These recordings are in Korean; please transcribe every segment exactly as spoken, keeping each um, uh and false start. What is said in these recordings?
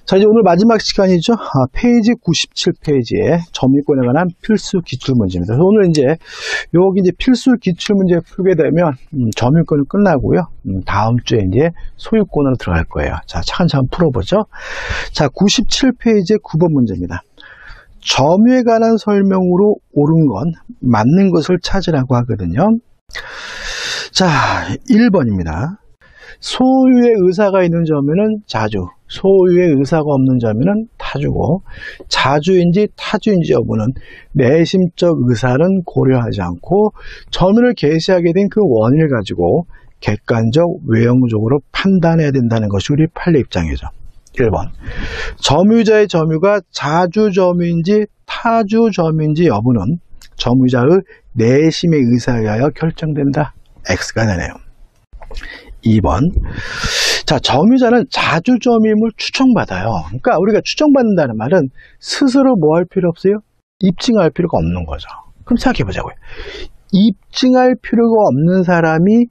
자, 이제 오늘 마지막 시간이죠. 아, 페이지 구십칠 페이지에 점유권에 관한 필수 기출문제입니다. 오늘 이제 여기 이제 필수 기출문제 풀게 되면 음, 점유권은 끝나고요. 음, 다음 주에 이제 소유권으로 들어갈 거예요. 자, 차근차근 풀어보죠. 자, 구십칠 페이지 구 번 문제입니다. 점유에 관한 설명으로 옳은 건 맞는 것을 찾으라고 하거든요. 자, 일 번입니다. 소유의 의사가 있는 점유는 자주, 소유의 의사가 없는 점유는 타주고, 자주인지 타주인지 여부는 내심적 의사는 고려하지 않고 점유를 개시하게 된 그 원인을 가지고 객관적, 외형적으로 판단해야 된다는 것이 우리 판례 입장이죠. 일 번. 점유자의 점유가 자주 점유인지 타주 점유인지 여부는 점유자의 내심의 의사에 의하여 결정된다. X가 되네요. 이 번. 자, 점유자는 자주 점유임을 추정받아요. 그러니까 우리가 추정받는다는 말은 스스로 뭐 할 필요 없어요? 입증할 필요가 없는 거죠. 그럼 생각해 보자고요. 입증할 필요가 없는 사람이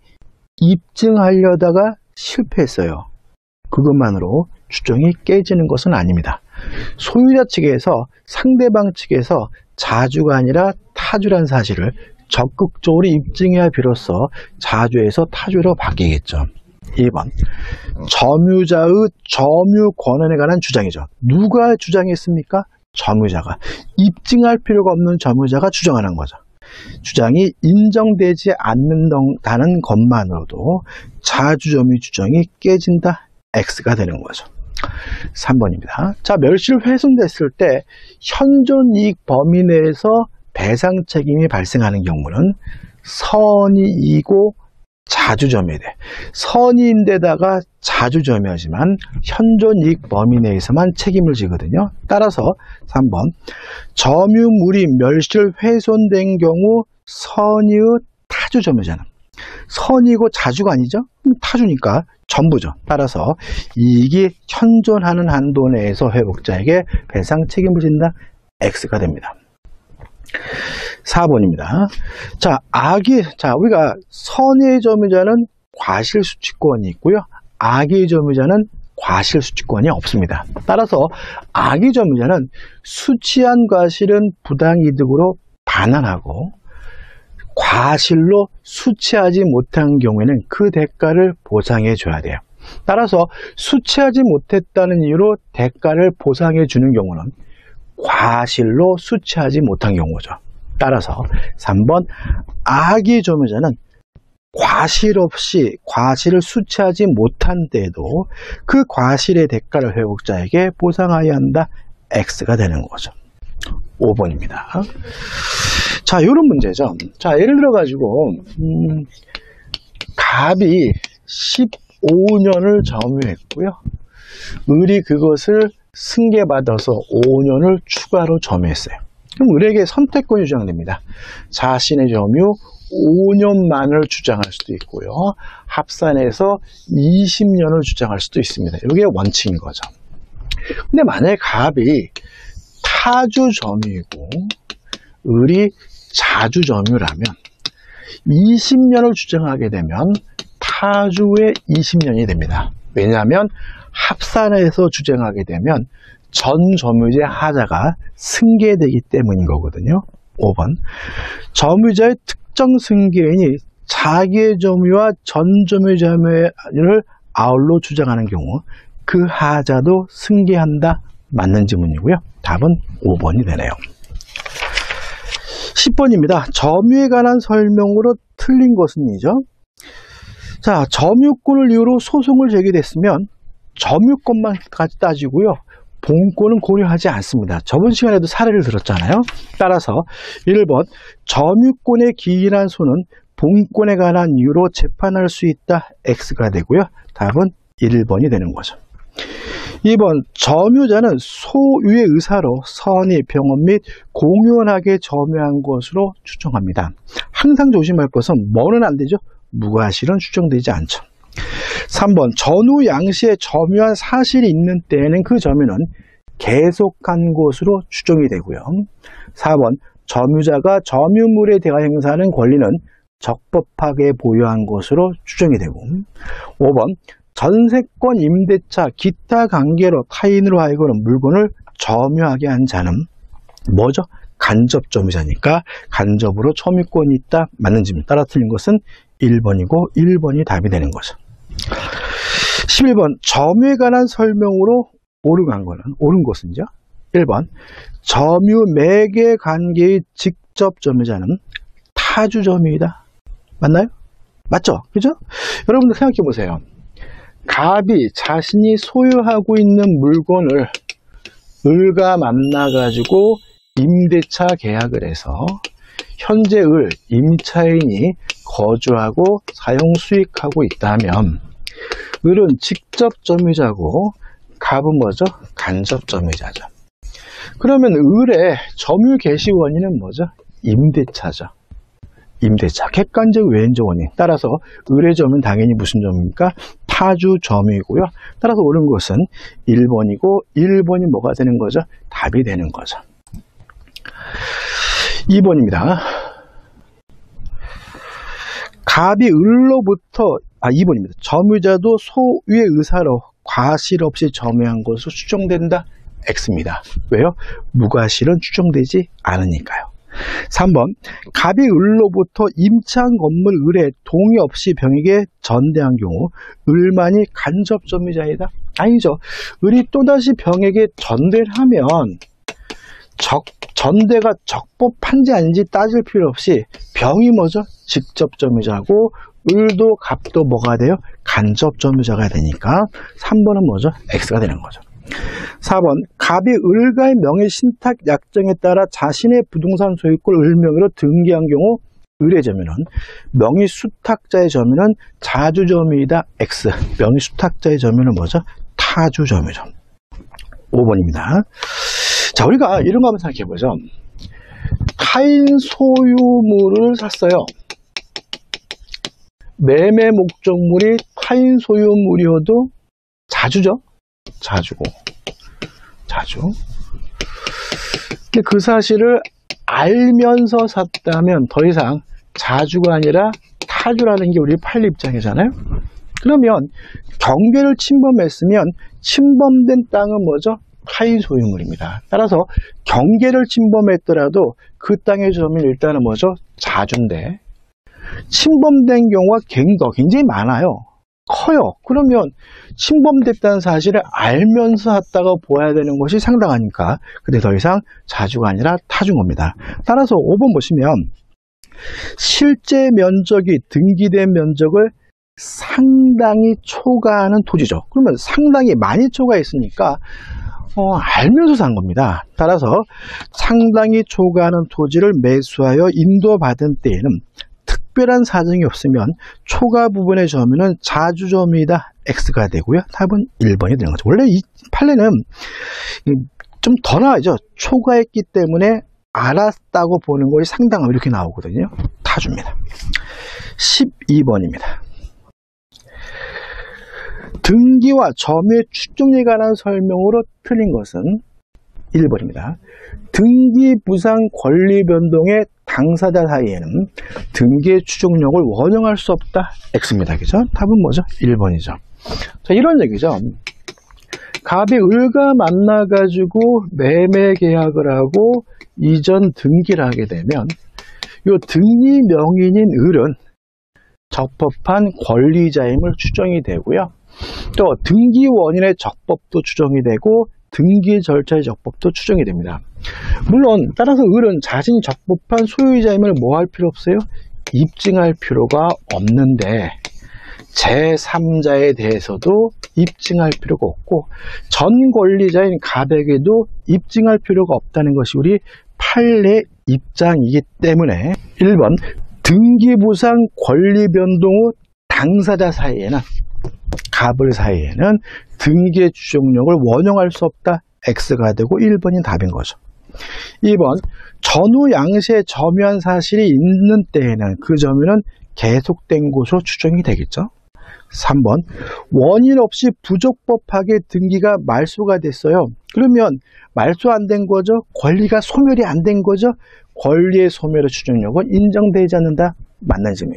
입증하려다가 실패했어요. 그것만으로 추정이 깨지는 것은 아닙니다. 소유자 측에서 상대방 측에서 자주가 아니라 타주란 사실을 적극적으로 입증해야 비로소 자주에서 타주로 바뀌겠죠. 이 번. 점유자의 점유 권한에 관한 주장이죠. 누가 주장했습니까? 점유자가. 입증할 필요가 없는 점유자가 주장하는 거죠. 주장이 인정되지 않는다는 것만으로도 자주점유 주장이 깨진다. X가 되는 거죠. 삼 번입니다. 자, 멸실 훼손됐을 때 현존이익 범위 내에서 배상 책임이 발생하는 경우는 선의이고 자주점유에 돼. 선의인데다가 자주점유하지만 현존이익 범위 내에서만 책임을 지거든요. 따라서 삼 번. 점유물이 멸실 훼손된 경우 선의의 타주점유자는 선의고 자주가 아니죠? 타주니까 전부죠. 따라서 이익이 현존하는 한도 내에서 회복자에게 배상 책임을 진다. X가 됩니다. 사 번입니다. 자, 악의, 자, 우리가 선의의 점유자는 과실수취권이 있고요. 악의 점유자는 과실수취권이 없습니다. 따라서 악의 점유자는 수취한 과실은 부당이득으로 반환하고 과실로 수취하지 못한 경우에는 그 대가를 보상해 줘야 돼요. 따라서 수취하지 못했다는 이유로 대가를 보상해 주는 경우는 과실로 수취하지 못한 경우죠. 따라서 삼 번. 악의 점유자는 과실 없이 과실을 수취하지 못한 때에도 그 과실의 대가를 회복자에게 보상하여야 한다. X가 되는 거죠. 오 번입니다. 자, 이런 문제죠. 자, 예를 들어 가지고 음, 갑이 십오 년을 점유했고요. 을이 그것을 승계받아서 오 년을 추가로 점유했어요. 그럼 을에게 선택권이 주장됩니다. 자신의 점유 오 년만을 주장할 수도 있고요. 합산해서 이십 년을 주장할 수도 있습니다. 이게 원칙인 거죠. 근데 만약에 갑이 타주 점유이고 을이 자주 점유라면 이십 년을 주장하게 되면 타주의 이십 년이 됩니다. 왜냐하면 합산해서 주장하게 되면 전 점유자의 하자가 승계되기 때문인 거거든요. 오 번. 점유자의 특정 승계인이 자기의 점유와 전 점유자를 아울러 주장하는 경우 그 하자도 승계한다. 맞는 지문이고요. 답은 오 번이 되네요. 십 번입니다. 점유에 관한 설명으로 틀린 것은이죠. 자, 점유권을 이유로 소송을 제기됐으면 점유권만까지 따지고요. 본권은 고려하지 않습니다. 저번 시간에도 사례를 들었잖아요. 따라서 일 번. 점유권의 기인한 소는 본권에 관한 이유로 재판할 수 있다. X가 되고요. 답은 일 번이 되는 거죠. 이 번. 점유자는 소유의 의사로 선의, 병원 및 공연하게 점유한 것으로 추정합니다. 항상 조심할 것은 뭐는 안 되죠? 무과실은 추정되지 않죠. 삼 번. 전후 양시에 점유한 사실이 있는 때에는 그 점유는 계속한 것으로 추정이 되고요. 사 번. 점유자가 점유물에 대하여 행사하는 권리는 적법하게 보유한 것으로 추정이 되고 오 번. 전세권, 임대차, 기타 관계로 타인으로 하여금 물건을 점유하게 한 자는 뭐죠? 간접 점유자니까 간접으로 점유권이 있다. 맞는 질문. 따라 틀린 것은 일 번이고 일 번이 답이 되는 거죠. 십일 번 점유에 관한 설명으로 옳은 거는 옳은 것은요. 일 번 점유 매개 관계의 직접 점유자는 타주 점유이다. 맞나요? 맞죠? 그죠? 여러분들 생각해 보세요. 갑이 자신이 소유하고 있는 물건을 을과 만나 가지고 임대차 계약을 해서 현재 을, 임차인이 거주하고 사용 수익하고 있다면 을은 직접 점유자고 갑은 뭐죠? 간접 점유자죠. 그러면 을의 점유 개시 원인은 뭐죠? 임대차죠. 임대차, 객관적 외인적 원인. 따라서 을의 점은 당연히 무슨 점입니까? 타주 점유이고요. 따라서 옳은 것은 일 번이고 일 번이 뭐가 되는 거죠? 답이 되는 거죠. 이 번입니다. 갑이 을로부터 아 이 번입니다. 점유자도 소유의 의사로 과실 없이 점유한 것으로 추정된다. X입니다. 왜요? 무과실은 추정되지 않으니까요. 삼 번 갑이 을로부터 임차한 건물 을에 동의 없이 병에게 전대한 경우 을만이 간접 점유자이다? 아니죠. 을이 또다시 병에게 전대를 하면 적, 전대가 적법한지 아닌지 따질 필요 없이 병이 뭐죠? 직접 점유자고 을도 갑도 뭐가 돼요? 간접 점유자가 되니까 삼 번은 뭐죠? X가 되는 거죠. 사 번 갑이 을과의 명의 신탁 약정에 따라 자신의 부동산 소유권을 을 명의로 등기한 경우 을의 점유는 명의 수탁자의 점유는 자주 점유이다. X. 명의 수탁자의 점유는 뭐죠? 타주 점유죠. 오 번입니다. 자, 우리가 이런 거 한번 생각해 보죠. 타인 소유물을 샀어요. 매매 목적물이 타인 소유물이어도 자주죠? 자주고. 자주. 근데 그 사실을 알면서 샀다면 더 이상 자주가 아니라 타주라는 게 우리 판례 입장이잖아요. 그러면 경계를 침범했으면 침범된 땅은 뭐죠? 타인 소유물입니다. 따라서 경계를 침범했더라도 그 땅의 점유는 일단은 뭐죠? 자주인데 침범된 경우가 굉장히 많아요. 커요. 그러면 침범됐다는 사실을 알면서 샀다고 보아야 되는 것이 상당하니까 근데 더 이상 자주가 아니라 타주인 겁니다. 따라서 오 번 보시면 실제 면적이 등기된 면적을 상당히 초과하는 토지죠. 그러면 상당히 많이 초과했으니까 어, 알면서 산 겁니다. 따라서 상당히 초과하는 토지를 매수하여 인도받은 때에는 특별한 사정이 없으면 초과 부분의 점유는 자주 점유이다. X가 되고요. 답은 일 번이 되는 거죠. 원래 이 판례는 좀 더 나아죠. 초과했기 때문에 알았다고 보는 것이 상당하면 이렇게 나오거든요. 타주입니다. 십이 번입니다. 등기와 점유의 추정에 관한 설명으로 틀린 것은 일 번입니다. 등기 부상 권리 변동의 당사자 사이에는 등기의 추정력을 원형할 수 없다. X입니다. 그죠? 답은 뭐죠? 일 번이죠. 자, 이런 얘기죠. 갑이 을과 만나가지고 매매 계약을 하고 이전 등기를 하게 되면 이 등기 명인인 을은 적법한 권리자임을 추정이 되고요. 또 등기 원인의 적법도 추정이 되고 등기 절차의 적법도 추정이 됩니다. 물론 따라서 을은 자신이 적법한 소유자임을 뭐 할 필요 없어요? 입증할 필요가 없는데 제삼자에 대해서도 입증할 필요가 없고 전 권리자인 갑에게도 입증할 필요가 없다는 것이 우리 판례 입장이기 때문에 일 번 등기부상 권리변동 후 당사자 사이에는 갑을 사이에는 등기의 추정력을 원형할 수 없다. X가 되고 일 번이 답인 거죠. 이 번 전후 양시에 점유한 사실이 있는 때에는 그 점유는 계속된 것으로 추정이 되겠죠. 삼 번 원인 없이 부적법하게 등기가 말소가 됐어요. 그러면 말소 안 된 거죠. 권리가 소멸이 안 된 거죠. 권리의 소멸의 추정력은 인정되지 않는다. 맞는 증명이죠.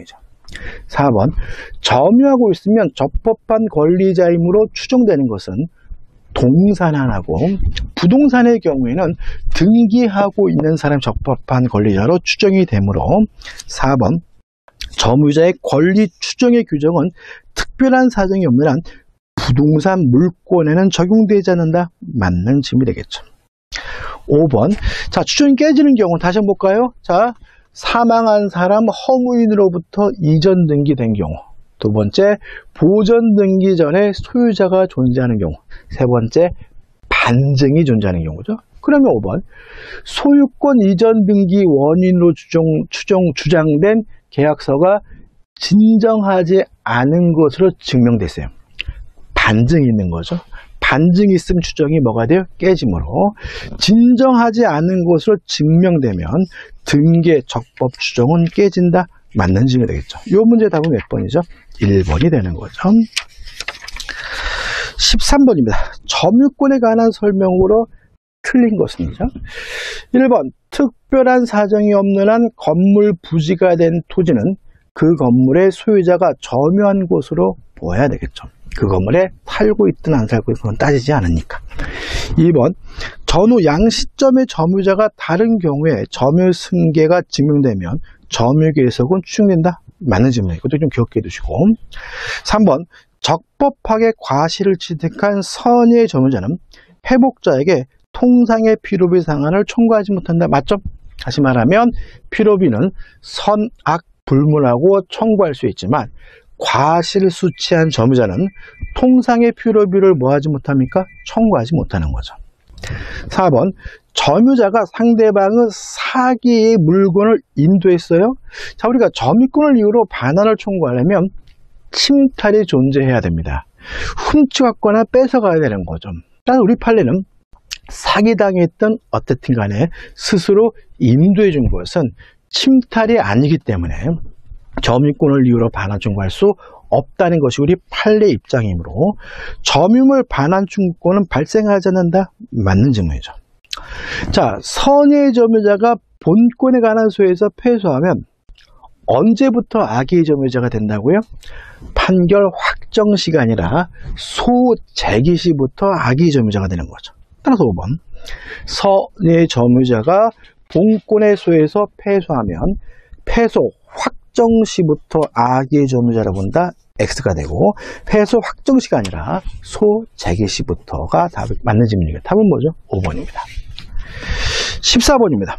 사 번 점유하고 있으면 적법한 권리자이므로 추정되는 것은 동산하고 부동산의 경우에는 등기하고 있는 사람이 적법한 권리자로 추정이 되므로 사 번 점유자의 권리 추정의 규정은 특별한 사정이 없는 한 부동산 물권에는 적용되지 않는다. 맞는 질문이 되겠죠. 오 번 자, 추정이 깨지는 경우 다시 한번 볼까요? 자, 사망한 사람 허무인으로부터 이전 등기된 경우, 두 번째 보전 등기 전에 소유자가 존재하는 경우, 세 번째 반증이 존재하는 경우죠. 그러면 오 번 소유권 이전 등기 원인으로 추정, 추정, 주장된 계약서가 진정하지 않은 것으로 증명됐어요. 반증이 있는 거죠. 반증이 있으면 추정이 뭐가 돼요? 깨지므로 진정하지 않은 것으로 증명되면 등기의 적법 추정은 깨진다. 맞는 질문이 되겠죠. 이 문제 답은 몇 번이죠? 일 번이 되는 거죠. 십삼 번입니다. 점유권에 관한 설명으로 틀린 것은요. 일 번 특별한 사정이 없는 한 건물 부지가 된 토지는 그 건물의 소유자가 점유한 곳으로 보아야 되겠죠. 그 건물에 살고 있든 안 살고 있든 따지지 않으니까. 이 번 전후 양 시점의 점유자가 다른 경우에 점유 승계가 증명되면 점유계획은 추정된다. 맞는 질문이에요. 이것도 좀 기억해 두시고. 삼 번 적법하게 과실을 취득한 선의의 점유자는 회복자에게 통상의 피로비 상한을 청구하지 못한다. 맞죠? 다시 말하면 피로비는 선악 불문하고 청구할 수 있지만 과실을 수취한 점유자는 통상의 피로비를 뭐하지 못합니까? 청구하지 못하는 거죠. 사 번 점유자가 상대방의 사기의 물건을 인도했어요. 자, 우리가 점유권을 이유로 반환을 청구하려면 침탈이 존재해야 됩니다. 훔쳐갔거나 뺏어가야 되는 거죠. 따라서 우리 판례는 사기당했던 어쨌든 간에 스스로 인도해 준 것은 침탈이 아니기 때문에 점유권을 이유로 반환 청구할 수 없다는 것이 우리 판례 입장이므로 점유물 반환 청구권은 발생하지 않는다. 맞는 질문이죠. 자, 선의의 점유자가 본권에 관한 소에서 패소하면 언제부터 악의의 점유자가 된다고요? 판결 확정 시가 아니라 소재기 시부터 악의의 점유자가 되는 거죠. 따라서 오 번 선의의 점유자가 본권의 소에서 패소하면 패소 확정 시부터 악의의 점유자라고 본다. X가 되고 패소 확정 시가 아니라 소재기 시부터가 답, 맞는 질문이겠다. 답은 뭐죠? 오 번입니다. 십사 번입니다.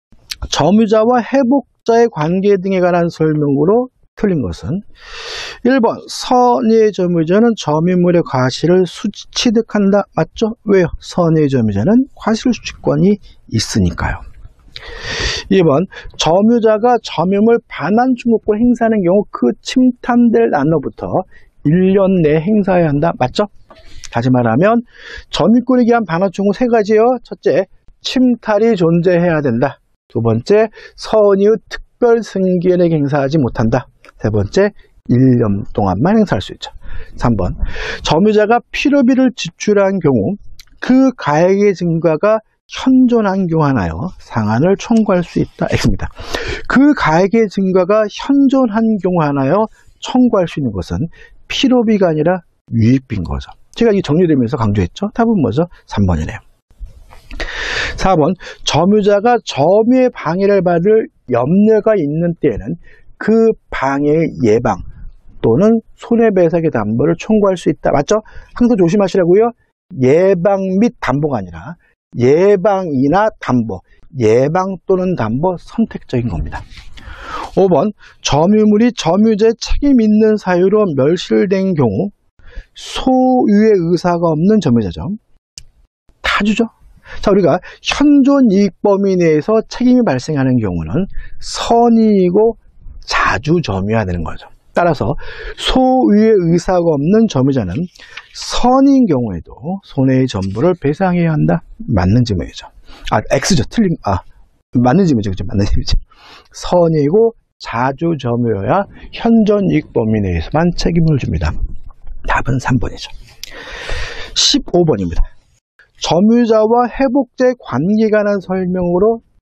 점유자와 회복자의 관계 등에 관한 설명으로 틀린 것은 일 번 선의의 점유자는 점유물의 과실을 취득한다. 맞죠? 왜요? 선의의 점유자는 과실 수취권이 있으니까요. 이 번 점유자가 점유물 반환 청구권 행사하는 경우 그 침탈될 날로부터 일 년 내에 행사해야 한다. 맞죠? 다시 말하면 점유권에 기한 반환 청구 세 가지요. 첫째, 침탈이 존재해야 된다. 두 번째, 선의의 특별 승계를 행사하지 못한다. 세 번째, 일 년 동안만 행사할 수 있죠. 삼 번 점유자가 필요비를 지출한 경우 그 가액의 증가가 현존한 경우 하나요. 상한을 청구할 수 있다. X입니다. 그 가액의 증가가 현존한 경우 하나요. 청구할 수 있는 것은 필요비가 아니라 유익비인 거죠. 제가 이 정리되면서 강조했죠. 답은 뭐죠? 삼 번이네요. 사 번 점유자가 점유의 방해를 받을 염려가 있는 때에는 그 방해의 예방 또는 손해배상의 담보를 청구할 수 있다. 맞죠? 항상 조심하시라고요. 예방 및 담보가 아니라 예방이나 담보, 예방 또는 담보 선택적인 겁니다. 오 번 점유물이 점유자의 책임 있는 사유로 멸실된 경우 소유의 의사가 없는 점유자죠. 타주죠. 자, 우리가 현존 이익 범위 내에서 책임이 발생하는 경우는 선의이고 자주 점유해야 되는 거죠. 따라서 소유의 의사가 없는 점유자는 선인 경우에도 손해의 전부를 배상해야 한다. 맞는 질문이죠. 아, X죠. 틀린, 아, 맞는 질문이죠. 그죠? 맞는 질문이죠. 선이고 자주 점유여야 현존 이익 범위 내에서만 책임을 줍니다. 답은 삼 번이죠. 십오 번입니다. 점유자와 회복자의 관계에 관한 설명으로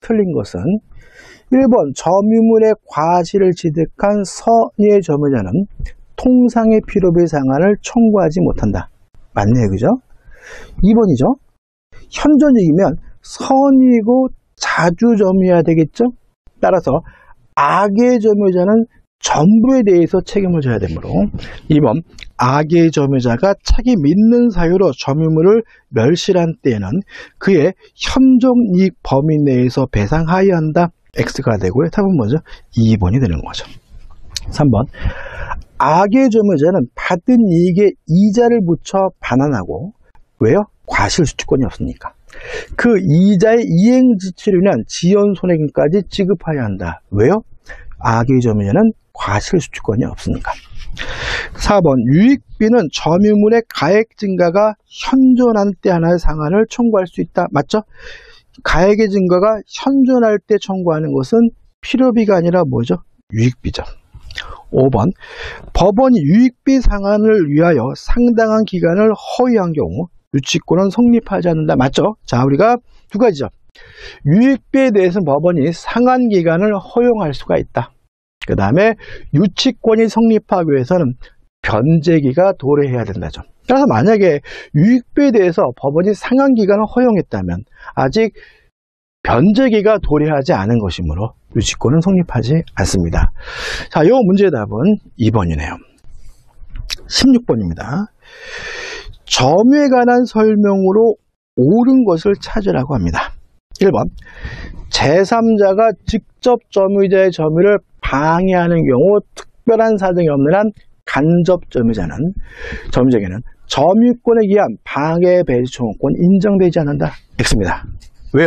틀린 것은 일 번 점유물의 과실을 취득한 선의의 점유자는 통상의 필요비 상한을 청구하지 못한다. 맞네요, 그죠? 이 번이죠. 현존이면 선의고 자주 점유해야 되겠죠? 따라서 악의 점유자는 전부에 대해서 책임을 져야 되므로 이 번 악의 점유자가 자기 믿는 사유로 점유물을 멸실한 때에는 그의 현존이익 범위 내에서 배상하여야 한다. X가 되고요. 답은 뭐죠? 이 번이 되는 거죠. 삼 번 악의 점유자는 받은 이익에 이자를 붙여 반환하고 왜요? 과실수취권이 없으니까. 그 이자의 이행지출을 위한 지연손해금까지 지급해야 한다. 왜요? 악의 점유자는 과실수취권이 없으니까. 사 번 유익비는 점유물의 가액 증가가 현존한 때 하나의 상한을 청구할 수 있다. 맞죠? 가액의 증가가 현존할 때 청구하는 것은 필요비가 아니라 뭐죠? 유익비죠. 오 번 법원이 유익비 상한을 위하여 상당한 기간을 허위한 경우 유치권은 성립하지 않는다. 맞죠? 자, 우리가 두 가지죠. 유익비에 대해서는 법원이 상한 기간을 허용할 수가 있다. 그 다음에 유치권이 성립하기 위해서는 변제기가 도래해야 된다죠. 따라서 만약에 유익비에 대해서 법원이 상한 기간을 허용했다면 아직 변제기가 도래하지 않은 것이므로 유치권은 성립하지 않습니다. 자, 이 문제의 답은 이 번이네요. 십육 번입니다. 점유에 관한 설명으로 옳은 것을 찾으라고 합니다. 일 번 제삼자가 직접 점유자의 점유를 방해하는 경우 특별한 사정이 없는 한 간접 점유자는 점유자에게는 점유권에 의한 방해 배제 청구권 인정되지 않는다. X입니다. 왜요?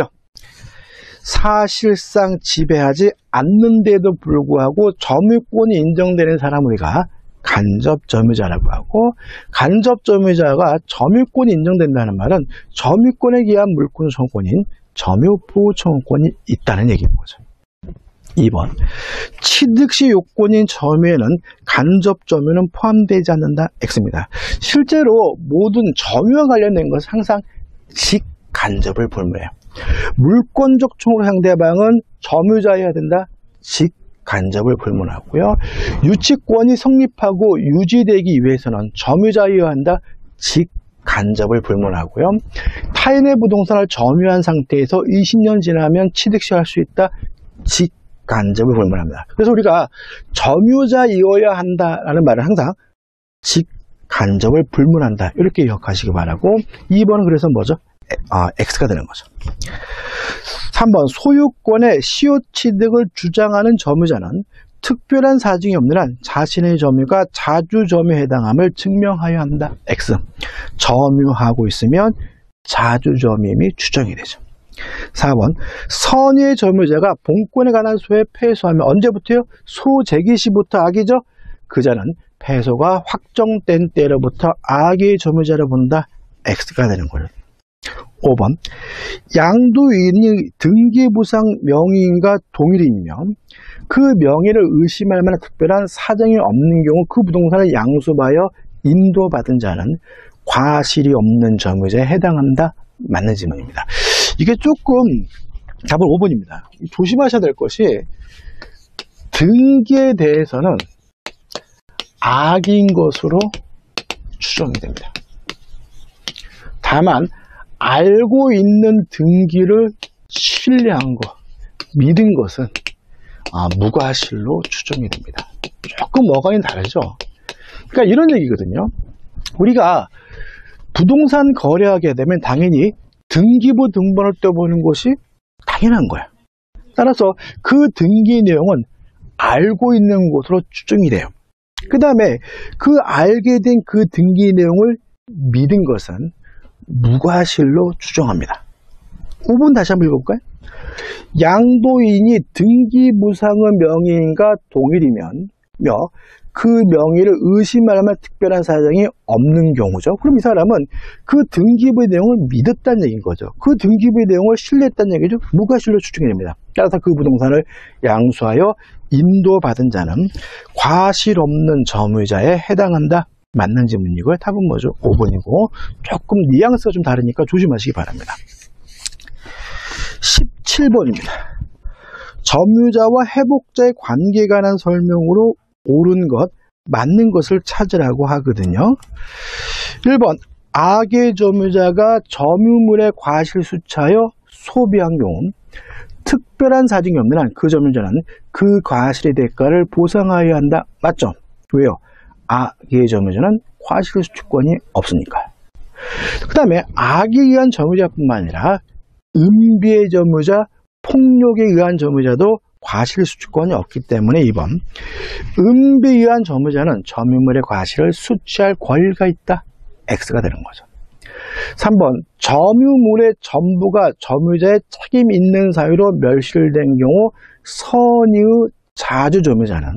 사실상 지배하지 않는데도 불구하고 점유권이 인정되는 사람을 우리가 간접 점유자라고 하고, 간접 점유자가 점유권이 인정된다는 말은 점유권에 의한 물권 청구권인 점유보호 청구권이 있다는 얘기인 거죠. 이 번 취득시 요건인 점유에는 간접 점유는 포함되지 않는다. X입니다. 실제로 모든 점유와 관련된 것은 항상 직간접을 불문해요. 물권적 청구 상대방은 점유자여야 된다. 직간접을 불문하고요. 유치권이 성립하고 유지되기 위해서는 점유자여야 한다. 직간접을 불문하고요. 타인의 부동산을 점유한 상태에서 이십 년 지나면 취득시 할 수 있다. 직 간접을 불문합니다. 그래서 우리가 점유자이어야 한다라는 말은 항상 직간접을 불문한다. 이렇게 기억하시기 바라고, 이 번은 그래서 뭐죠? 아, X가 되는 거죠. 삼 번 소유권의 시효 취득을 주장하는 점유자는 특별한 사정이 없는 한 자신의 점유가 자주 점유에 해당함을 증명하여야 한다. X. 점유하고 있으면 자주 점유임이 추정이 되죠. 사 번 선의의 점유자가 본권에 관한 소에 패소하면 언제부터요? 소재기 시부터 악이죠. 그자는 패소가 확정된 때로부터 악의 점유자를 본다. X가 되는 거예요. 오 번 양도인이 등기부상 명의인과 동일인이면 그 명의를 의심할 만한 특별한 사정이 없는 경우 그 부동산을 양수하여 인도받은 자는 과실이 없는 점유자에 해당한다. 맞는 질문입니다. 이게 조금 답은 오 번입니다. 조심하셔야 될 것이 등기에 대해서는 악인 것으로 추정이 됩니다. 다만 알고 있는 등기를 신뢰한 것, 믿은 것은 아, 무과실로 추정이 됩니다. 조금 어감이 다르죠. 그러니까 이런 얘기거든요. 우리가 부동산 거래하게 되면 당연히 등기부 등본을 떼보는 것이 당연한 거야. 따라서 그 등기 내용은 알고 있는 것으로 추정이 돼요. 그 다음에 그 알게 된 그 등기 내용을 믿은 것은 무과실로 추정합니다. 오 번 다시 한번 읽어볼까요? 양도인이 등기부상의 명의인과 동일이면 며 그 명의를 의심할 만한 특별한 사정이 없는 경우죠. 그럼 이 사람은 그 등기부의 내용을 믿었다는 얘기인 거죠. 그 등기부의 내용을 신뢰했다는 얘기죠. 무과실로 추정이 됩니다. 따라서 그 부동산을 양수하여 인도받은 자는 과실 없는 점유자에 해당한다. 맞는 질문이고요. 답은 뭐죠? 오 번이고 조금 뉘앙스가 좀 다르니까 조심하시기 바랍니다. 십칠 칠 번입니다. 점유자와 회복자의 관계에 관한 설명으로 옳은 것, 맞는 것을 찾으라고 하거든요. 일 번, 악의 점유자가 점유물의 과실수차여 소비한 경우 특별한 사정이 없는 한 그 점유자는 그 과실의 대가를 보상하여야 한다. 맞죠? 왜요? 악의 점유자는 과실수취권이 없으니까. 그 다음에 악에 의한 점유자뿐만 아니라 은비의 점유자, 폭력에 의한 점유자도 과실수취권이 없기 때문에 이 번, 은비에 의한 점유자는 점유물의 과실을 수취할 권리가 있다. X가 되는 거죠. 삼 번, 점유물의 전부가 점유자의 책임 있는 사유로 멸실된 경우 선의의 자주 점유자는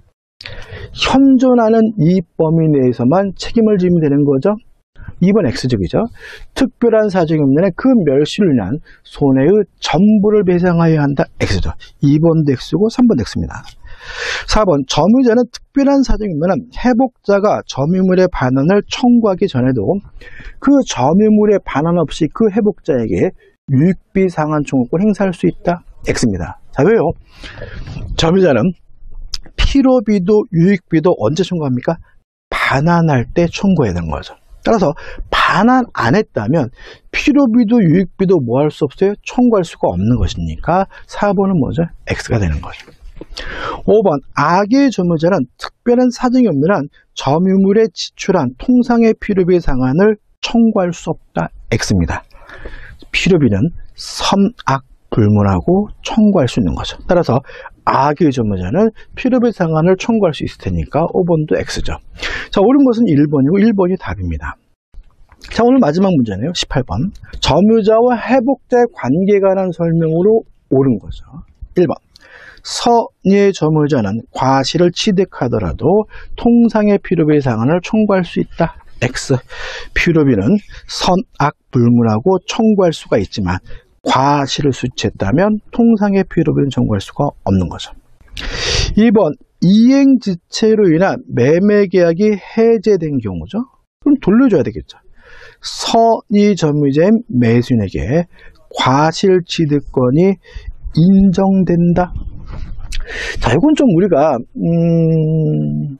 현존하는 이익 범위 내에서만 책임을 지면 되는 거죠. 이 번 X적이죠. 특별한 사정이 없는 한 그 멸실을 인한 손해의 전부를 배상하여야 한다. X죠. 이 번도 X고 삼 번도 X입니다. 사 번, 점유자는 특별한 사정이 없는 한 회복자가 점유물의 반환을 청구하기 전에도 그 점유물의 반환 없이 그 회복자에게 유익비 상환 청구권 행사할 수 있다. X입니다. 자, 왜요? 점유자는 필요비도 유익비도 언제 청구합니까? 반환할 때 청구해야 되는 거죠. 따라서 반환 안 했다면 필요비도 유익비도 뭐 할 수 없어요? 청구할 수가 없는 것이니까 사 번은 뭐죠? X가 되는 거죠. 오 번, 악의 점유자는 특별한 사정이 없는 한 점유물에 지출한 통상의 필요비 상환을 청구할 수 없다. X입니다. 필요비는 선악 불문하고 청구할 수 있는 거죠. 따라서 악의 점유자는 필요비 상환을 청구할 수 있을 테니까 오 번도 X죠. 자, 옳은 것은 일 번이고 일 번이 답입니다. 자, 오늘 마지막 문제네요. 십팔 번. 점유자와 회복자의 관계에 관한 설명으로 옳은 거죠. 일 번. 선의의 점유자는 과실을 취득하더라도 통상의 필요비 상환을 청구할 수 있다. X. 필요비는 선악 불문하고 청구할 수가 있지만 과실을 수취했다면 통상의 필요비는 청구할 수가 없는 거죠. 이 번, 이행지체로 인한 매매계약이 해제된 경우죠. 그럼 돌려줘야 되겠죠. 선의 점유자인 매수인에게 과실 취득권이 인정된다. 자, 이건 좀 우리가 음,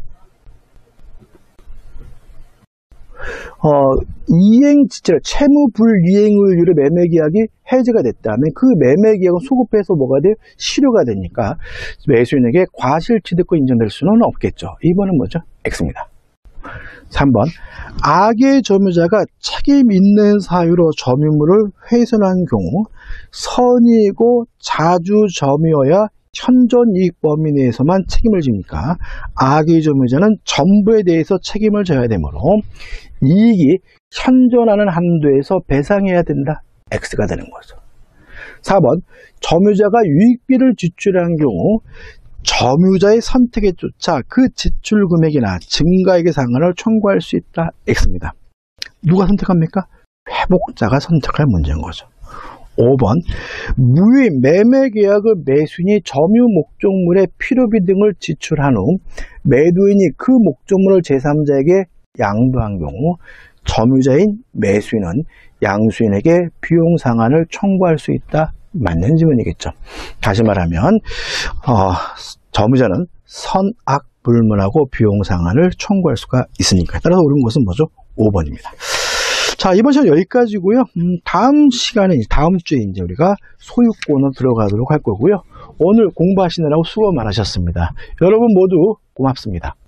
어, 이행지체, 채무불이행의율의 매매계약이 해제가 됐다면 그 매매계약은 소급해서 뭐가 돼요? 실효가 되니까 매수인에게 과실취득권 인정될 수는 없겠죠. 이 번은 뭐죠? X입니다. 삼 번, 악의 점유자가 책임 있는 사유로 점유물을 훼손한 경우 선의이고 자주 점유여야 현존이익 범위 내에서만 책임을 지니까 악의 점유자는 전부에 대해서 책임을 져야 되므로 이익이 현존하는 한도에서 배상해야 된다. X가 되는 거죠. 사 번, 점유자가 유익비를 지출한 경우 점유자의 선택에 쫓아 그 지출 금액이나 증가액의 상한을 청구할 수 있다. X입니다. 누가 선택합니까? 회복자가 선택할 문제인 거죠. 오 번, 무효인 매매계약의 매수인이 점유 목적물의 필요비 등을 지출한 후 매도인이 그 목적물을 제삼자에게 양도한 경우 점유자인 매수인은 양수인에게 비용 상환을 청구할 수 있다. 맞는 질문이겠죠. 다시 말하면 어, 점유자는 선악 불문하고 비용 상환을 청구할 수가 있으니까. 따라서 옳은 것은 뭐죠? 오 번입니다. 자, 이번 시간 여기까지고요. 음, 다음 시간에 다음 주에 이제 우리가 소유권으로 들어가도록 할 거고요. 오늘 공부하시느라고 수고 많으셨습니다. 여러분 모두 고맙습니다.